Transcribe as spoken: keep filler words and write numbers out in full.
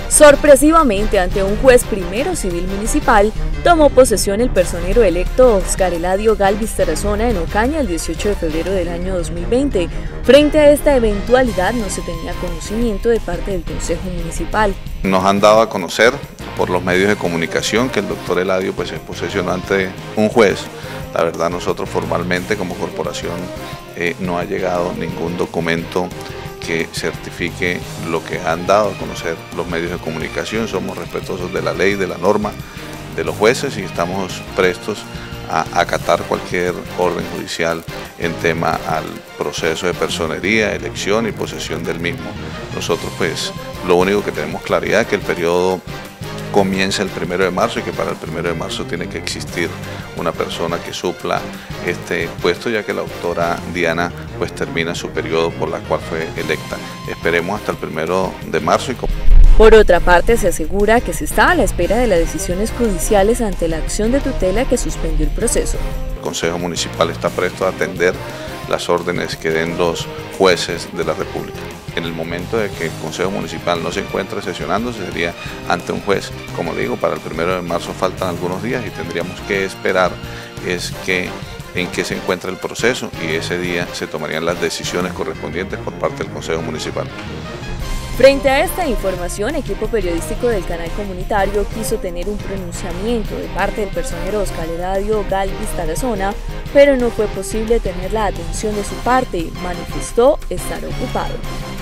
Sorpresivamente, ante un juez primero civil municipal, tomó posesión el personero electo Oscar Eladio Galvis Tarazona en Ocaña el dieciocho de febrero del año dos mil veinte. Frente a esta eventualidad no se tenía conocimiento de parte del Consejo Municipal. Nos han dado a conocer por los medios de comunicación que el doctor Eladio pues, es posesionó ante un juez. La verdad, nosotros formalmente como corporación eh, no ha llegado ningún documento que certifique lo que han dado a conocer los medios de comunicación. Somos respetuosos de la ley, de la norma, de los jueces y estamos prestos a acatar cualquier orden judicial en tema al proceso de personería, elección y posesión del mismo. Nosotros pues lo único que tenemos claridad es que el periodo comienza el primero de marzo y que para el primero de marzo tiene que existir una persona que supla este puesto, ya que la doctora Diana pues termina su periodo por la cual fue electa. Esperemos hasta el primero de marzo. Y Por otra parte, se asegura que se está a la espera de las decisiones judiciales ante la acción de tutela que suspendió el proceso. El Consejo Municipal está presto a atender las órdenes que den los jueces de la República. En el momento de que el Consejo Municipal no se encuentre sesionando, sería ante un juez. Como le digo, para el primero de marzo faltan algunos días y tendríamos que esperar es que en qué se encuentra el proceso y ese día se tomarían las decisiones correspondientes por parte del Consejo Municipal. Frente a esta información, equipo periodístico del canal comunitario quiso tener un pronunciamiento de parte del personero Oscar Eladio Galvis Tarazona, pero no fue posible tener la atención de su parte, manifestó estar ocupado.